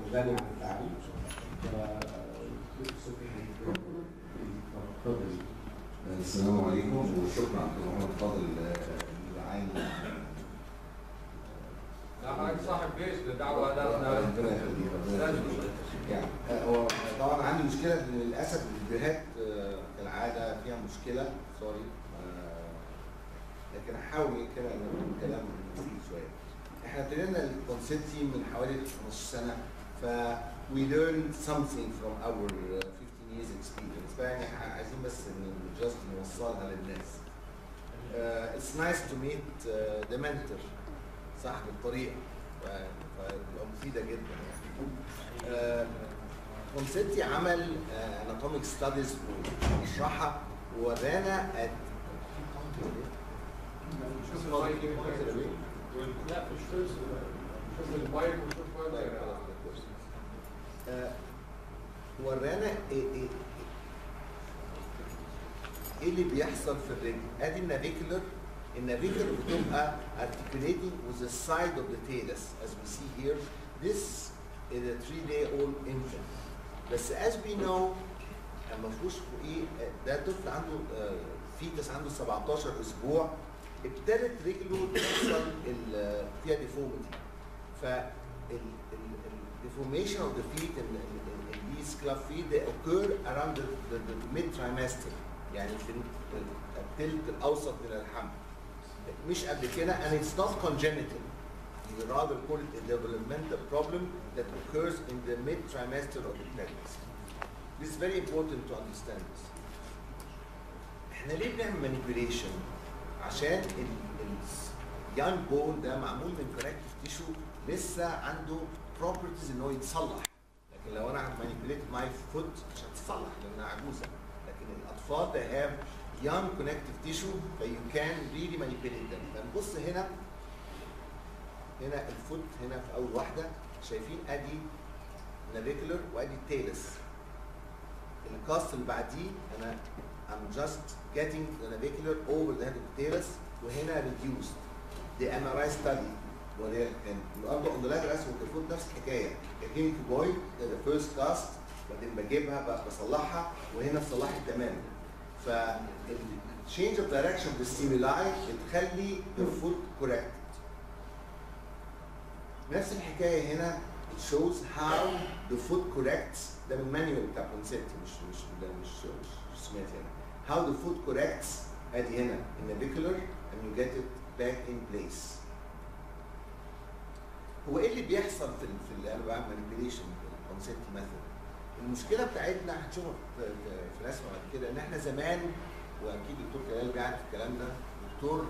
غني عن التعريف. السلام عليكم وشكرا على محمد فاضل العين. لا حضرتك صاحب جيش للدعوه ده ربنا يخليك. يعني هو طبعا عندي مشكله ان للاسف الفيديوهات كالعاده فيها مشكله سوري، لكن هحاول كده ان اقول كلام مفيد شويه. احنا ابتدينا الكونسبتي من حوالي 15 سنه، ف we learned something from our 15 years experience، فيعني عايزين بس جاست نوصلها للناس. It's nice to meet the mentor، صاحب الطريقه، فتبقى مفيده جدا يعني. كونسبتي عمل اناتوميك ستاديز وشرحها وورانا لا مش فلوس، شوف المايك وشوف ورانا ايه اللي بيحصل في الرجل. ادي النافيكولر بتبقى articulating with the side of the talus as we see here. This is a 3-day-old infant. بس as we know ما فيهوش ايه، ده طفل عنده فيتس عنده 17 اسبوع، ابتدت رجله تحصل فيها ديفورميتي. ف deformation of the feet in these club feet they occur around the mid trimester، يعني في الثلث الاوسط من الحمل، مش قبل كده. and it's not congenital. You rather call it a developmental problem that occurs in the mid trimester of the pregnancy. This is very important to understand this. احنا ليه بنعمل manipulation؟ عشان اليانج بون ده معمول من كونكتيف تيشو لسه عنده بروبرتيز ان هو يتصلح، لكن لو انا manipulate my foot مش هتتصلح لانها عجوزه. لكن الاطفال they have young connective tissue that you can really manipulate them. فنبص هنا الفوت هنا في اول واحده، شايفين ادي نافيكولر وادي التالس. الكاست اللي بعديه انا I'm just getting the navicular over the head of the talus، وهنا reduced. The MRI study وهي كان برضه on the lateral اسفل الفوت نفس الحكايه. كلينيك بوي the first cast، بعدين بجيبها بصلحها وهنا صلحت تماما. ف change of direction بالسيميلاي بتخلي الفوت correct. نفس الحكايه هنا it shows how the foot corrects. ده من المانيوال بتاع كونسبت، مش سمعت هنا. how the foot corrects ادي هنا النافيكولر and you get it back in place. هو ايه اللي بيحصل في اللي انا بعمل مانيبيوليشن بالكونسبت ميثود؟ المشكله بتاعتنا هتشوفها في رسمه بعد كده ان احنا زمان، واكيد الدكتور كلال قاعد في الكلام ده، دكتور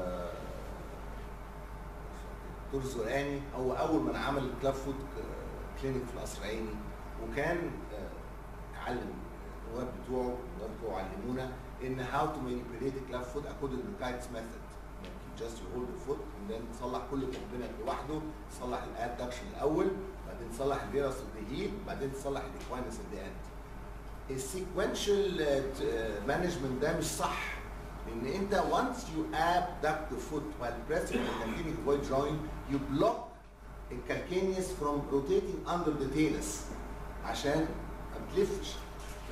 زرقاني هو اول من عمل الكلاب فوت كلينيك في القصر العيني، وكان علم النواب بتوعه علمونا ان هاو تو مانيبيوليت كلاب فوت اكوردنج تو كايتس ميثود. جاست يو هولد الفوت وبعدين تصلح كل كومبوننت لوحده، تصلح الادكشن الاول، بعدين تصلح الفيروس اوف ذا هيل، بعدين تصلح الاكوينس ات ذا اند. السيكونشال مانجمنت ده مش صح، لان انت once you abduct the foot while pressing the calcaneus void joint you block the calcaneus from rotating under the talus عشان ما بتلفش. ف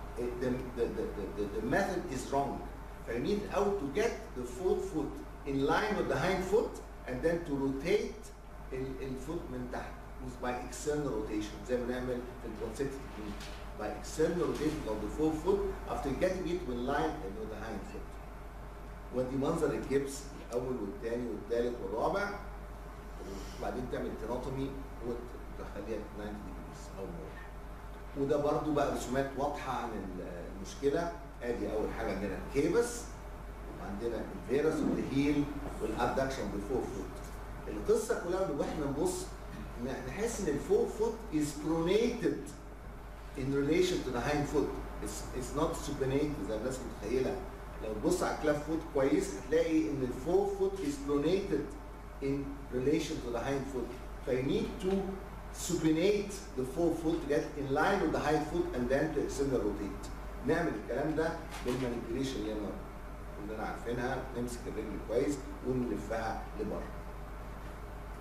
the method is wrong. You need out to get the foot in line with the hind foot and then to rotate الفوت من تحت by external rotation زي ما بنعمل في الكونسبت by external rotation of the forefoot after getting it in line with the hind foot. ودي منظر الجبس الاول والثاني والثالث والرابع، وبعدين تعمل تينوتومي وتخليها 90 degrees او مور. وده برضو بقى رسومات واضحه عن المشكله. ادي اول حاجه عندنا الكيبس، وعندنا الفيروس والهيل والابدكشن بالفور فوت. القصه كلها واحنا نبص نحس ان الفور فوت is pronated in relation to the hind foot. It's not supinated زي الناس متخيله. لو تبص على الكلاف فوت كويس هتلاقي ان الفور فوت is pronated in relation to the hind foot. So you need to supinate the forefoot to get in line with the hind foot and then to external rotate. نعمل الكلام ده بالمانيبيوليشن اللي كلنا عارفينها، نمسك الرجل كويس ونلفها لبره.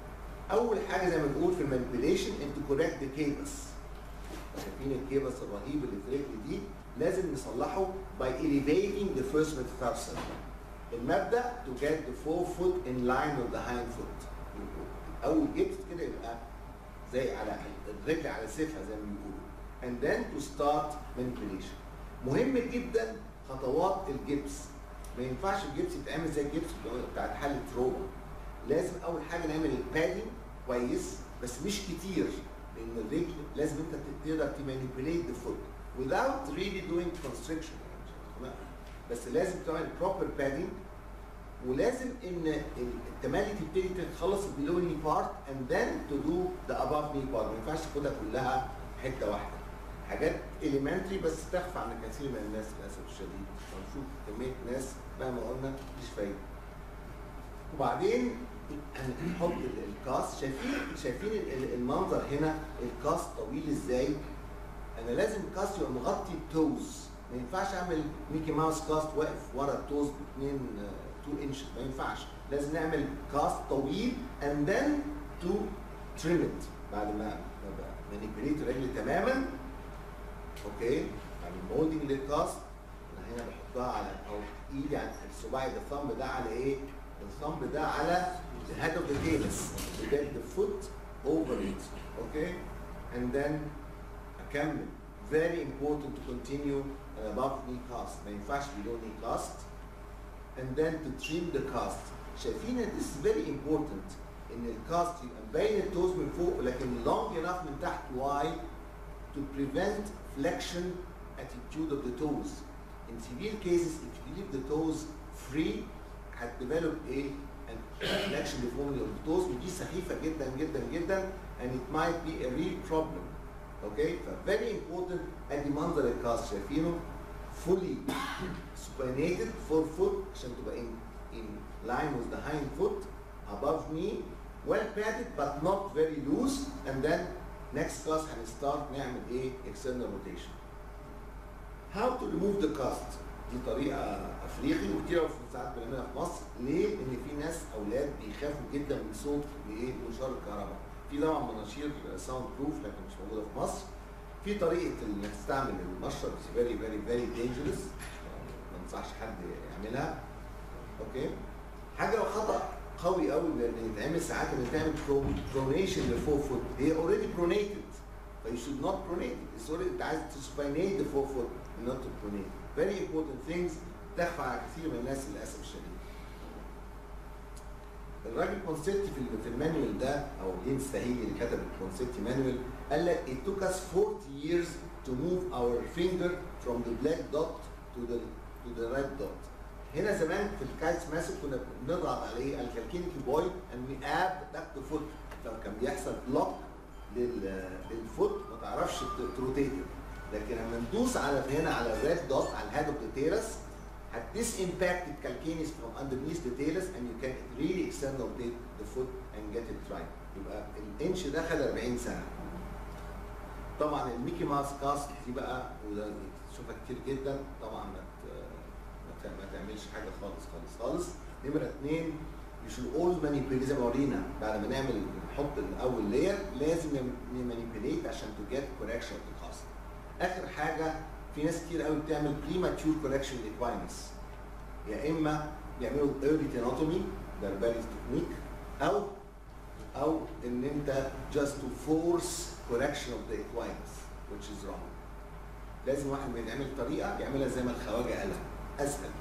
اول حاجه زي ما بنقول في المانيبيوليشن انت كوريكت ذا كيبس. شايفين الكيبس الرهيب اللي في رجلي دي لازم نصلحه by elevating the first metatarsal. المبدا to get the forefoot in line with the hind foot. اول جبس كده يبقى زي على الرجل على سيفها زي ما بيقولوا. and then to start manipulation. مهم جدا خطوات الجبس. ما ينفعش الجبس يتعمل زي الجبس بتاعت حاله تروما. لازم اول حاجه نعمل البادنج كويس بس مش كتير، لان الرجل لازم انت تقدر تمانيبيوليت ذا فوت without really doing constriction يعني. بس لازم تعمل proper padding، ولازم ان التمالي تبتدي تخلص البيلو ني بارت and then to do the above knee part. ما ينفعش تاخدها كلها حته واحده. حاجات elementary بس تخفى عن كثير من الناس للاسف الشديد. هنشوف كميه ناس مهما قلنا مفيش فايده. وبعدين هنحط الكاست. شايفين المنظر هنا الكاست طويل ازاي؟ انا لازم الكاست يبقى مغطي التوز. ما ينفعش اعمل ميكي ماوس كاست واقف ورا التوز ب 2 انشز، ما ينفعش. لازم نعمل كاست طويل and then to trim it بعد ما مانيبيوليت الرجل تماما. اوكي، يعني مولدنج للكاست انا هنا بحطها على او ايدي على الصباع الثumb ده على ايه؟ الثumb ده على the head of the talus to get the foot over it. Okay, and then أكمل. Very important to continue an above knee cast. ما ينفعش below knee cast. And then to trim the cast. شايفين this is very important إن الكاست يبقى مبين التوز من فوق لكن long enough من تحت. Why? To prevent flexion attitude of the toes. In severe cases, if you leave the toes free, هتديفلوب ايه؟ flexion deformity of the toes، ودي سخيفه جدا جدا جدا and it might be a real problem. اوكي؟ ف very important. ادي منظر الكاست شايفينه fully supinated forefoot عشان تبقى in line with the hind foot, above knee, well padded but not very loose. And then next class هنستارت نعمل ايه؟ external rotation. How to remove the cast. دي طريقة أفريقي وكتير ساعات بنعملها في مصر. ليه؟ إن في ناس أولاد بيخافوا جدا من صوت إيه؟ منشار الكهرباء. في طبعا مناشير ساوند بروف لكن مش موجودة في مصر. في طريقة إنك تستعمل المشرط very very very dangerous. ما انصحش حد يعملها. أوكي؟ حاجة خطأ قوي قوي بيتعمل ساعات إنك تعمل pronation للفور هي already pronated. You should not pronate it. It's already أنت عايز supinate the forefoot not to pronate. Very important things تخفى على كثير من الناس للاسف الشديد. الراجل كونسيبتي في المانيوال ده او جيمس تاهيلي اللي كتب الكونسيبتي مانيوال قال لك it took us 40 years to move our finger from the black dot to the red dot. هنا زمان في الكايتس ماسك كنا بنضغط عليه الكالكينيكي بوينت and we add back the foot. فكان بيحصل بلوك للفوت ما تعرفش تروتيت. لكن لما ندوس على هنا على الريد دوت على الهيد اوف ذا تيرس this impacted calcaneus from underneath the talus and you can really extend rotate the foot and get it right. يبقى الانش دخل 40 سنه. طبعا الميكي ماوس كاست دي بقى وده تشوفها كتير جدا طبعا ما تعملش حاجه خالص خالص خالص. نمره 2 you should always manipulate زي ما ورينا بعد ما نعمل نحط الاول لاير لازم نمانيبيوليت عشان to get correction of the cast. اخر حاجه في ناس كتير قوي بتعمل premature correction equinus. يا اما بيعملوا early tenotomy ده الباريس تكنيك او ان انت just to force correction of the equinus which is wrong. لازم واحد بيتعمل طريقه يعملها زي ما الخواجه قالها اسهل.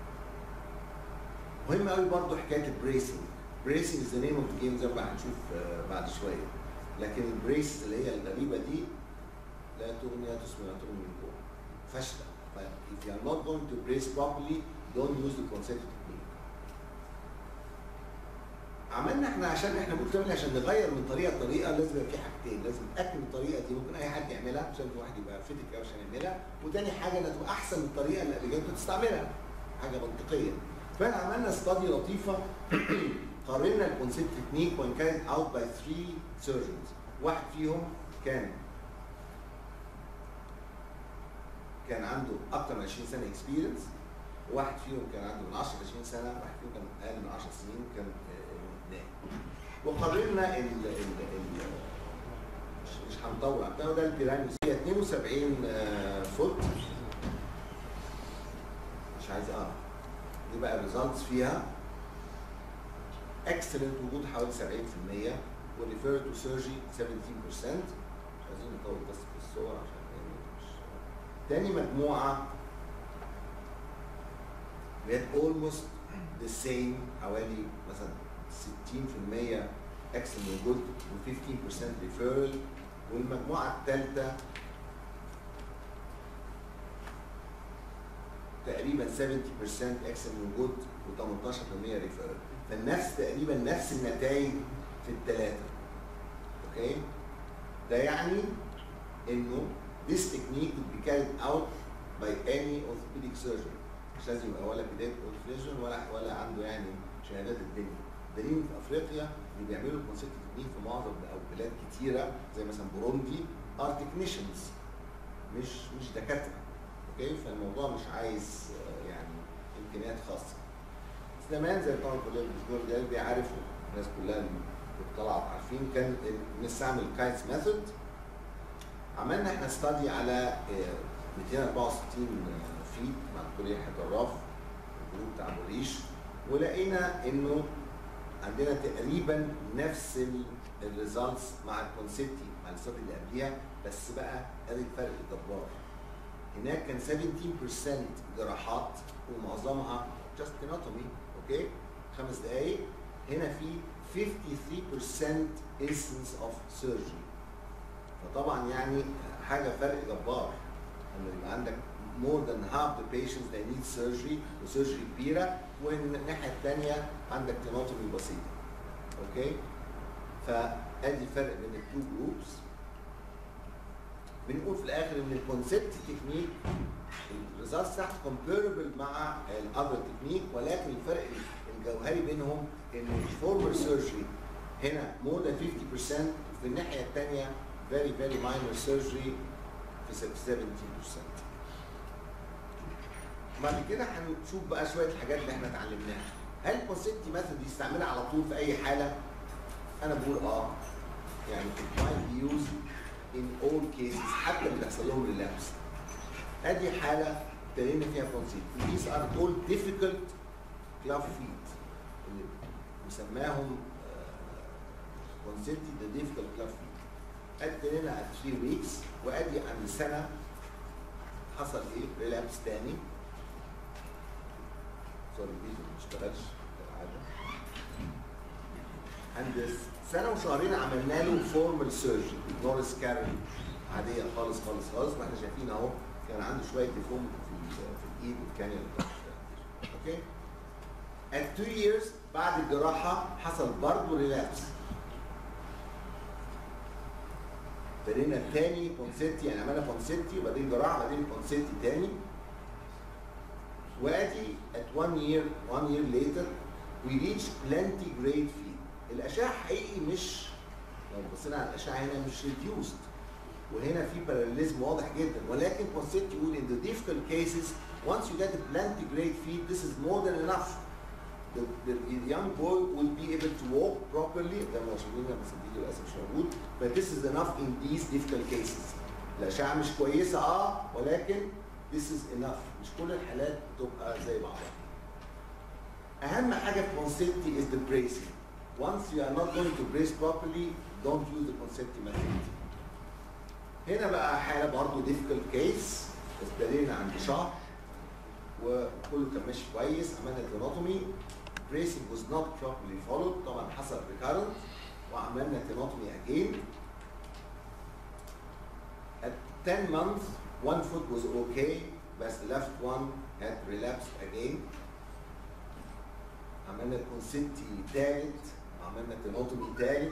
مهم قوي برضه حكايه البريسنج. بريسنج از ذا نيم اوف ذا جيم زي ما هنشوف بعد شويه. لكن البريس اللي هي الغريبه دي لا تغني لا تسمع لا تغني من جوه. فاشله. if you are not going to brace properly don't use the concentric technique. عملنا احنا عشان احنا بنقول عشان نغير من طريقه لطريقه لازم يبقى في حاجتين. لازم نتاكد من الطريقه دي ممكن اي حد يعملها عشان في واحد يبقى فيتك قوي عشان يعملها، وتاني حاجه انها تبقى احسن من الطريقه اللي قبل كده بتستعملها. حاجه منطقيه. فاحنا عملنا استادي لطيفه قارنا الكونسيبت تكنيك وان كانت اوت باي 3 سيرجنز. واحد فيهم كان عنده اكثر من 20 سنه اكسبيرينس، وواحد فيهم كان عنده من 10 ل 20 سنه، واحد فيهم كان اقل من 10 سنين كان نائم. وقارنا مش هنطول على ده البيراميد هي 72 فوت، مش عايز دي بقى الريزلتس فيها اكسلنت وجود حوالي 70% وريفير تو سيرجي 17%. مش عايزين نطول بس في الصور عشان مش تاني مجموعه we had almost the same حوالي مثلا 60% اكسلنت وجود و15% ريفيرال. والمجموعه الثالثه تقريبا 70% اكسلنت وجود و18% ريفيرال. فالنفس تقريبا نفس النتائج في الثلاثه. اوكي؟ ده يعني انه this technique could be carried out by any orthopedic surgeon. مش لازم يبقى ولا بدايه اورثوبيديك ولا عنده يعني شهادات الدنيا. دليل في افريقيا اللي بيعملوا الكونسيبت تكنيك في معظم او بلاد كتيره زي مثلا بوروندي ار تكنيشنز مش دكاتره. اوكي؟ فالموضوع مش عايز يعني امكانيات خاصه. زمان زي طبعا كلنا الدكتور ده بيعرف الناس كلها اللي طلعت عارفين كان بنستعمل كايتس ميثود. عملنا احنا ستادي على 264 فيت مع الدكتور يحيى جراف الجروب بتاع بوريش، ولقينا انه عندنا تقريبا نفس الريزلتس مع الكونسيبتي مع الاستادي اللي قبليها، بس بقى ادي الفرق الجبار. هناك كان 17% جراحات ومعظمها جاست اناتومي. اوكي؟ 5 دقائق. هنا في 53% instance of surgery. فطبعا يعني حاجه فرق جبار لما يبقى عندك more than half the patients they need surgery وسيرجري كبيره، والناحيه الثانيه عندك تناطمي بسيطه. اوكي؟ فادي الفرق بين التو جروبس. بنقول في الاخر ان الكونسبت تكنيك الريزلتس بتاعته كومبيربل مع الاذر تكنيك، ولكن الفرق الجوهري بينهم ان الفورمر سيرجري هنا more than 50% وفي الناحيه الثانيه very very minor surgery في 17%. بعد كده هنشوف بقى شويه الحاجات اللي احنا اتعلمناها. هل الكونسبت ميثود دي يستعملها على طول في اي حاله؟ انا بقول يعني it might be used in all cases حتى اللي بيحصل لهم ريلابس. ادي حاله ابتدينا فيها كونسبت. These are all difficult club feet اللي مسماهم كونسبت the difficult club feet. ابتدينا at 3 weeks وادي عند سنه حصل ايه؟ ريلابس تاني. سوري الفيديو ما اشتغلش كالعاده. عند سنه وشهرين عملنا له فورمال سيرجري نورس كارل عاديه خالص خالص خالص، ما احنا شايفين اهو كان عنده شويه ديفوم في الايد والكانيولا بتاعته. اوكي؟ at 2 years بعد الجراحه حصل برضه ريلابس. ابتدينا تاني كونسيبتي، يعني عملنا كونسيبتي وبعدين جراحه وبعدين كونسيبتي تاني. وادي at 1 year later we reach plenty grade feet. الاشعه حقيقي مش لو بصينا على الاشعه هنا مش ريديوست وهنا في باراليزم واضح جدا، ولكن كونسيبت يقول in the difficult cases once you get a plenty grade feet this is more than enough. The young boy will be able to walk properly. ده ما شايفينها بس الفيديو للاسف مش موجود. but this is enough in these difficult cases. الاشعه مش كويسه ولكن this is enough. مش كل الحالات بتبقى زي بعضها. اهم حاجه في كونسيبتي is the bracing. Once you are not going to brace properly don't use the concept method. هنا بقى حاله برضه difficult case. ابتدينا عند شهر وكله كان ماشي كويس. عملنا تينوتومي. bracing was not properly followed. طبعا حصل recurrent وعملنا تينوتومي again. At 10 months one foot was okay but the left one had relapsed again. عملنا كونسيبتي ثالث وعملنا تينوتومي ثالث.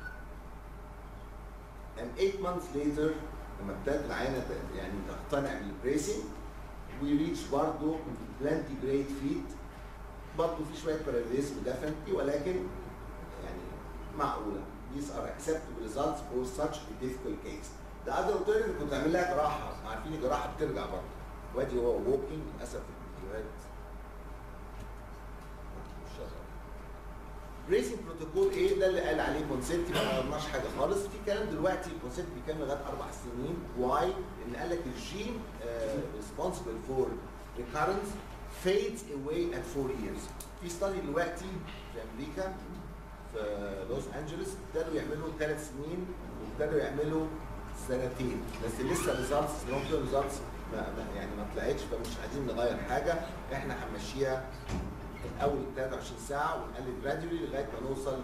and 8 months later لما ابتدت العينه يعني تقتنع بالبريسنج we reach برضه plenty great feet. برضه في شويه باراليزم definitely ولكن يعني معقوله. these are acceptable results for such a difficult case. ده other alternative كنت اعمل لها جراحه، عارفين الجراحه بترجع برضه. وادي هو walking للاسف الفيديوهات بريسنج بروتوكول ايه ده اللي قال عليه بونسيتي، ما غيرناش حاجه خالص. في كلام دلوقتي بونسيتي بيكمل لغايه 4 سنين. واي؟ لان قال لك الجين ريسبونسبل فور ريكارنس فيدز اواي ات 4 years. في ستادي دلوقتي في امريكا في لوس انجلوس ابتدوا يعملوا 3 سنين وابتدوا يعملوا 2 سنين، بس لسه ريزلتس لونج تيرم ريزلتس يعني ما طلعتش، فمش عايزين نغير حاجه. احنا هنمشيها اول 23 ساعه ونقلل جراديولي لغايه ما نوصل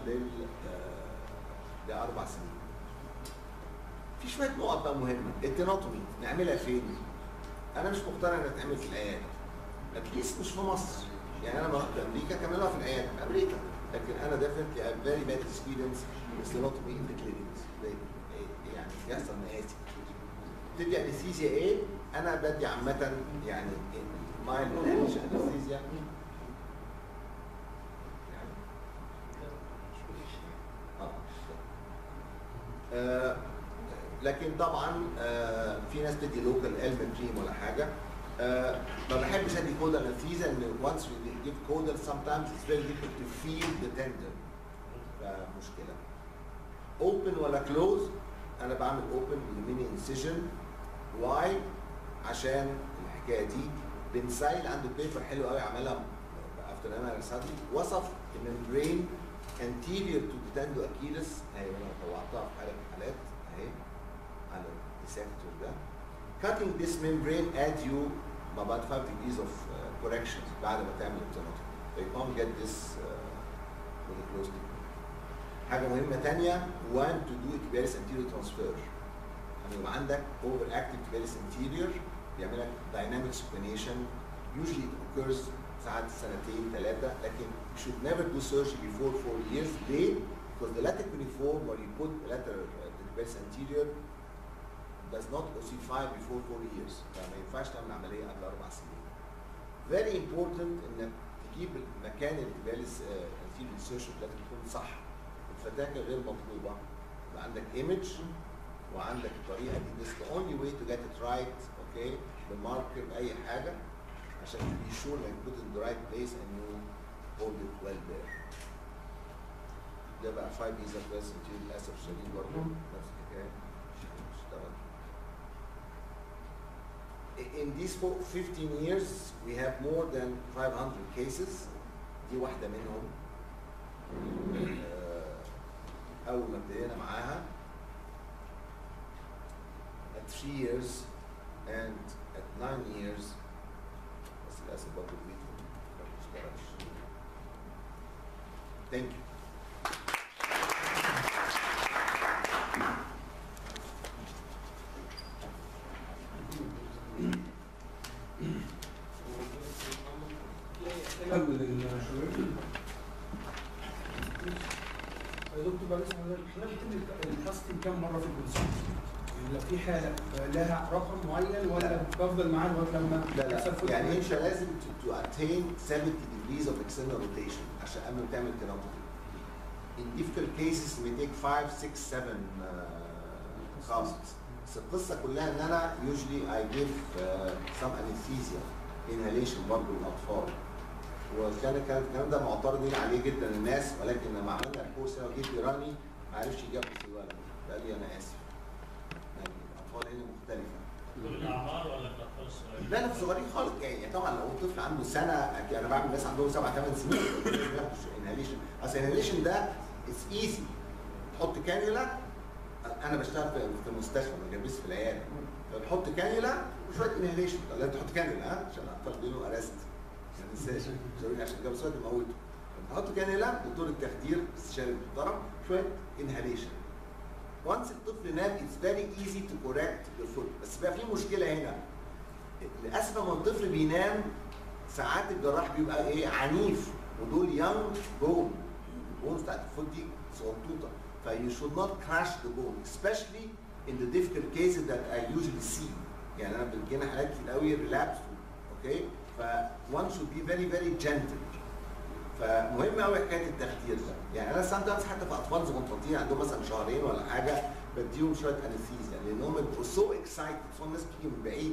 ل 4 سنين. في شويه نقط بقى مهمه. التناطمي نعملها فين؟ انا مش مقتنع انها تتعمل في العياده، اتليست مش في مصر. يعني انا لما رحت امريكا كملوها في العياده في امريكا، لكن انا ديفنتلي ا فيري باد اكسبيرينس بالتناطمي ان ذا كلينيكس. يعني بيحصل مآسي. تدي انستيزيا ايه؟ انا بدي عامه يعني مايلد انستيزيا لكن طبعا في ناس بتدي لوكال البنتريم ولا حاجه. ما بحبش ادي كودال انستيزيا لان once we give codal sometimes it's very difficult to feel the tendon. فمشكله. open ولا close؟ انا بعمل open بالميني انسيجن. واي؟ عشان الحكايه دي بنسايل عنده بيبر حلو قوي عملها افتر انا سادلي، وصف الممبرين anterior to the tendo Achilles. اهي انا طلعتها في حاله من الحالات اهي على الديسكتور ده. cutting this membrane add you about 5 degrees of corrections بعد ما تعمل التناطق. You can't get this with a closed technique. حاجه مهمه ثانيه want to do tibialis anterior transfer. يعني يبقى عندك over active tibialis anterior بيعمل لك dynamic supination. usually it occurs ساعات 2 3 سنين، لكن you should never do surgery before 4 years. ليه؟ because the lateral cuneiform where you put lateral tibialis anterior does not ossify before 4 years. فما ينفعش تعمل عمليه قبل 4 سنين. very important انك تجيب مكان التيبياليس anterior insertion لازم تكون صح. الفتاكه غير مطلوبه. يبقى عندك image وعندك الطريقه دي. this is the only way to get it right. okay بماركر باي حاجه عشان to be sure that you put it in the right place and you hold it well there. ده بقى 5 years of rest للاسف الشديد برضه نفس الحكايه مش هتشتغل. In these 15 years we have more than 500 cases. دي واحده منهم. اول ما ابتدينا معاها at 3 years and at 9 years بس للاسف برضه الفيديو ما بيشتغلش. Thank you. يا دكتور بعد اذنك حضرتك بتعمل الكاستنج كام مره في الكونسيلت؟ يعني لو في حاله لها رقم معين ولا بفضل معاه لغايه لما لا يعني انت لازم to attain 70 degrees of external rotation عشان قبل ما تعمل تناطق. In difficult cases it may take 5 6 7 casts. بس القصه كلها ان انا usually I give some anesthesia inhalation برضه للاطفال. وكان الكلام ده معترضين عليه جدا الناس، ولكن لما عملنا الكورس هنا وجيت يراني ما عرفش يجاوب السؤال. قال لي انا اسف. يعني الاطفال هنا مختلفه. كل الاعمار ولا الاطفال الصغيرين؟ لا لا صغيرين خالص. يعني طبعا لو طفل عنده سنه انا بعمل ناس عندهم 7 8 سنين انهاليشن. اصل الانهاليشن ده اتس ايزي. تحط كانيولا. انا بشتغل في المستشفى ما بجلبس في العياده. فبحط كانيولا وشويه انهاليشن. لازم تحط كانيولا عشان الاطفال بيقولوا ارست. ما تنساش عشان جاب سؤال تموته. تحط كانيولا دكتور التخدير استشاري محترم شويه انهاليشن. وانس الطفل نام اتس فيري ايزي تو كوركت ذا فوت. بس بقى في مشكله هنا. للاسف لما الطفل بينام ساعات الجراح بيبقى ايه عنيف ودول يانج بون. البونز بتاعت الفوت دي صغنطوطه. فيو شود نوت كراش ذا بون especially in the difficult cases that I usually see. يعني انا بتجينا حالات كتير قوي ريلابس. اوكي ف one should be very very gentle. فمهم قوي حكايه التخدير ده. يعني انا sometimes حتى في اطفال صغنطاطين عندهم مثلا شهرين ولا حاجه بديهم شويه انستيزيا لان هم بيبقوا سو اكسايتد. الناس بتيجي من بعيد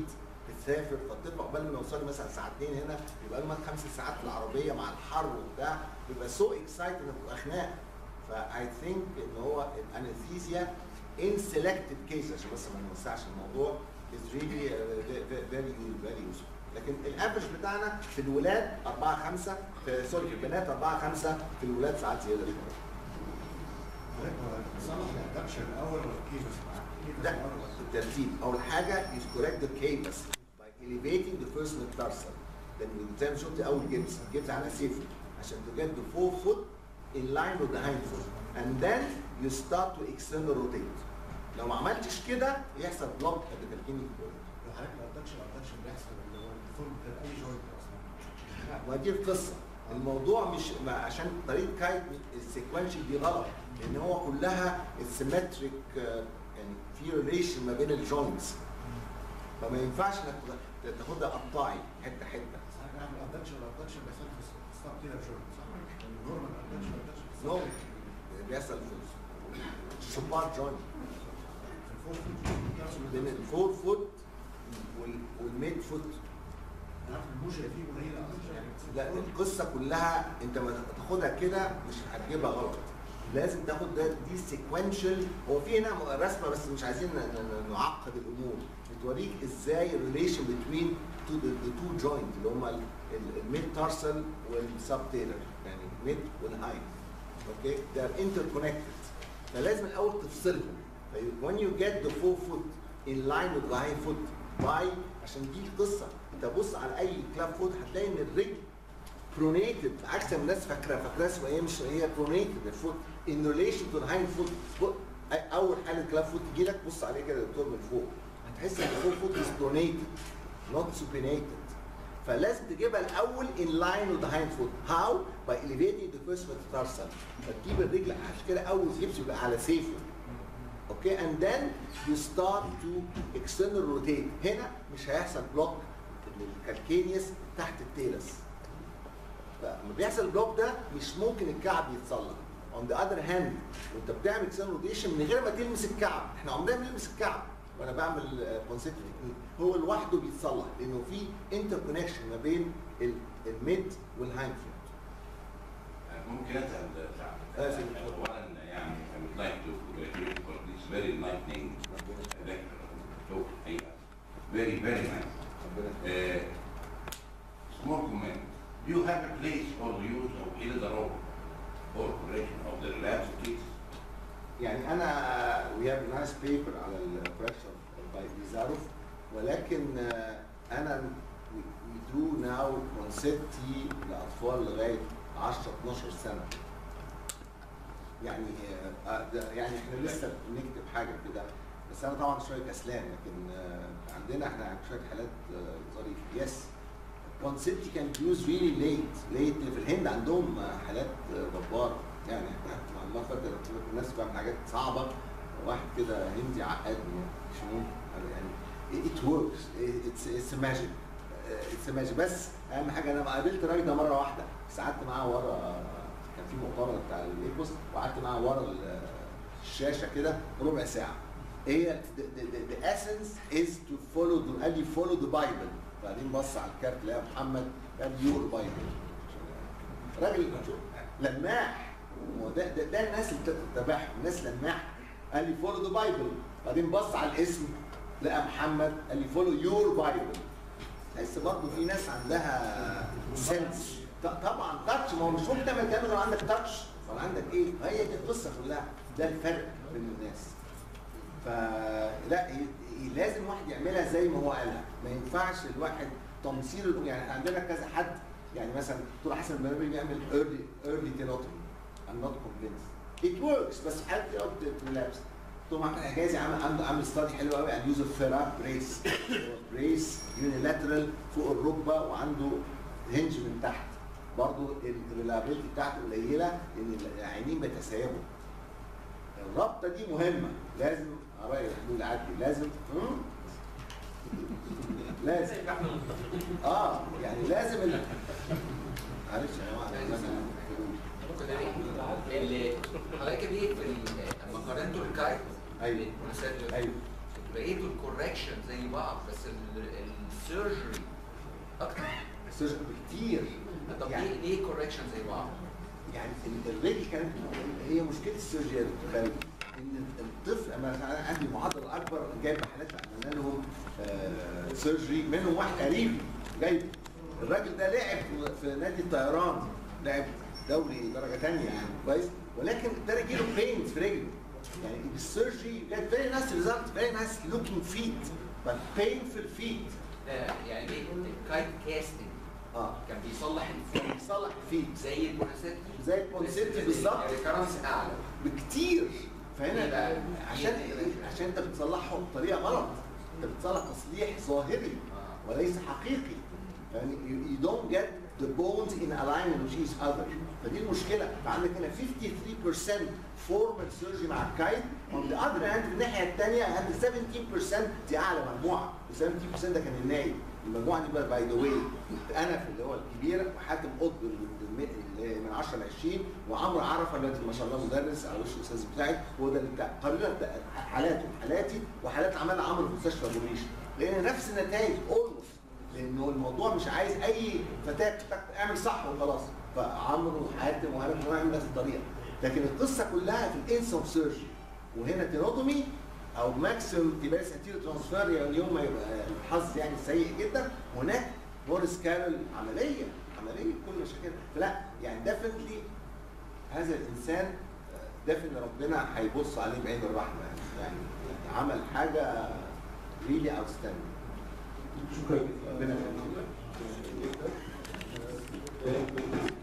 بتسافر فتطلع قبل ما يوصل مثلا ساعتين هنا يبقى لهم 5 ساعات في العربيه مع الحر وبتاع، بيبقى سو اكسايتد انك تبقى خناق. فاي ثينك ان هو الانستيزيا in selected cases عشان بس ما نوسعش الموضوع is really very useful. لكن الافرج بتاعنا في الولاد 4 5 سوري في البنات 4 5 في الولاد ساعات زياده شويه. صلح الادكشن الاول ولا الكيبس معاه؟ لا بالترتيب. اول حاجه is correct the cabus by elevating the first metatarsal. لان زي ما شفت اول جبس على سيفر عشان to get the forefoot in line with the hind foot and then you start to external rotate. لو ما عملتش كده يحصل بلوك at the calcaneal point. لو حضرتك الادكشن بيحصل اللي هو الديفورم بتاع اي جوينت اصلا. ودي القصه. الموضوع مش عشان طريقه كايت السيكونشال دي غلط، لان هو كلها السيمتريك يعني في ريليشن ما بين الجوينتس، فما ينفعش انك تاخدها قطاعي حته حته. صح كده الادكشن بيحصل في ستاب كده جوينت صح؟ النورمال الادكشن نو بيحصل في السوبار جوينت بين الفور فوت والميد فوت. عارف الموجه فيه قليله يعني. لا القصه كلها انت ما تاخدها كده مش هتجيبها غلط، لازم تاخد دي سيكونشال. هو في هنا رسمه بس مش عايزين نعقد الامور، بتوريك ازاي الريليشن بين تو جوينت اللي هم الميد تارسل والسب تيلر، يعني ميد والهايند. اوكي they are interconnected، فلازم الاول تفصلهم. when you get the forefoot in line with the hind foot by عشان دي القصه. انت بص على اي كلاب فوت هتلاقي ان الرجل برونيتد عكس ما الناس فاكره اسمها ايه، مش هي برونيتد الفوت ان ريليشن تو الهايند فوت. اول حاله كلاب فوت تجي لك بص عليه كده يا دكتور من فوق هتحس ان الفور فوت از برونيتد نوت سوبينيتد. فلازم تجيبها الاول in line with the hind foot. How? By elevating the first metatarsal. فتجيب الرجل عشان كده اول جبس يبقى على سيفه. اوكي and then you start to external rotate. هنا مش هيحصل بلوك الكالكينيوس تحت التيلس. فلما بيحصل البلوك ده مش ممكن الكعب يتصلح. on the other hand وانت بتعمل external rotation من غير ما تلمس الكعب، احنا عمرنا ما بنلمس الكعب وانا بعمل كونسيبت تكنيك، هو لوحده بيتصلح لانه في انتر كونكشن ما بين الميد والهايند فوت. ممكن اسال اولا يعني I would like to congratulate you for this very enlightening talk. Very nice. Small comment. Do you have a place for the use of either or correction of the relapsed kids? يعني انا we have a nice paper على الكوركشن by Bizarov، ولكن انا we do now concepti لاطفال لغايه 10 12 سنه. يعني احنا لسه بنكتب حاجه كده، بس انا طبعا شويه كسلان، لكن عندنا احنا شويه حالات ظريفه. يس concepti can be used really late في الهند عندهم حالات جباره. يعني احنا الله فاكر الناس بتعمل حاجات صعبه، واحد كده هندي عقدني مش ممكن يعني it works it's a magic بس اهم حاجه انا قابلت الراجل ده مره واحده، بس قعدت معاه ورا، كان في مؤتمر بتاع الايكوس وقعدت معاه ورا الشاشه كده ربع ساعه. هي the essence is to follow قال لي follow the Bible، بعدين بص على الكارت لقى محمد قال your Bible. راجل لماح، ده الناس اللي بتتبعهم، الناس لماح. قال لي فولو ذا بايبل، بعدين بص على الاسم لقى محمد قال لي فولو يور بايبل. تحس برضه في ناس عندها سنس. طبعا تاتش، ما هو مش ممكن تعمل كده غير عندك تاتش ولا عندك ايه؟ هي دي القصه كلها، ده الفرق بين الناس. فلا لازم واحد يعملها زي ما هو قالها، ما ينفعش الواحد تمثيل. يعني عندنا كذا حد، يعني مثلا دكتور حسن البرابري بيعمل early tenotomy. I'm not convinced. It works بس حالة بتلابس. طبعا احمد حجازي عامل ستادي حلو قوي عن يوز الفيرا بريس يونيلاترال فوق الركبه وعنده هنج من تحت. برضه الريلابيلتي بتاعته قليله لان العينين بيتسايبوا. الرابطه دي مهمه، لازم قرايه الحلول عادي، لازم يعني لازم معلش يا جماعه اللي حضرتك دي لما قارنته بالكايت ايوه بقيتوا الكوركشن زي بعض بس السيرجري اكتر. السيرجري كتير. طب يعني ليه كوركشن زي بعض؟ يعني الرجل كانت هي مشكله السيرجري ان الطفل، انا عندي معضله اكبر جايب حالات عملنا لهم سيرجري، منهم واحد قريبي جايب الراجل ده لعب في نادي الطيران، لعب دوري درجه ثانيه يعني كويس، ولكن ابتدى يجيله بينز في رجله. يعني السيرجري جت فيري نايس ريزلت، فيري نايس لوكينج فيت، بس بينفul فيت. يعني ايه الكايت كاستنج؟ كان بيصلح الفيت. بيصلح الفيت زي البونسيتي. زي البونسيتي بالظبط. الريكرنس اعلى بكتير. فهنا عشان انت بتصلحه بطريقه غلط، انت بتصلح تصليح ظاهري وليس حقيقي. يعني you don't get the bones in alignment with each other. فدي المشكله. فعندك هنا 53% formal surgery مع الكايت، on the other hand في الناحيه الثانيه عند 17% دي اعلى مجموعه، و 17% ده كان النايب. المجموعه دي باي ذا واي انا في اللي هو الكبيره، وحاتم قطب من 10 ل 20، وعمرو عرفه الذي ما شاء الله مدرس على وش الاستاذ بتاعي، هو ده اللي بتاع قرينا حالاتي وحالات عملها عمرو في مستشفى ابو ريش، لان نفس النتائج اولموست، لانه الموضوع مش عايز اي فتاه اعمل صح وخلاص، فعمرو وحاتم وهنا بنعمل نفس الطريقه. لكن القصه كلها في الانسوم سيرجري، وهنا تينوتومي او ماكسيمم تيباس انتيريور ترانسفير، يعني اليوم ما يبقى الحظ يعني سيء جدا، هناك بوريس كارل عمليه كل مشاكل. فلا يعني ديفنتلي هذا الانسان دافن ربنا هيبص عليه بعين الرحمه، يعني عمل حاجه ريلي اوتستاندينج. شكرا. ربنا يخليك.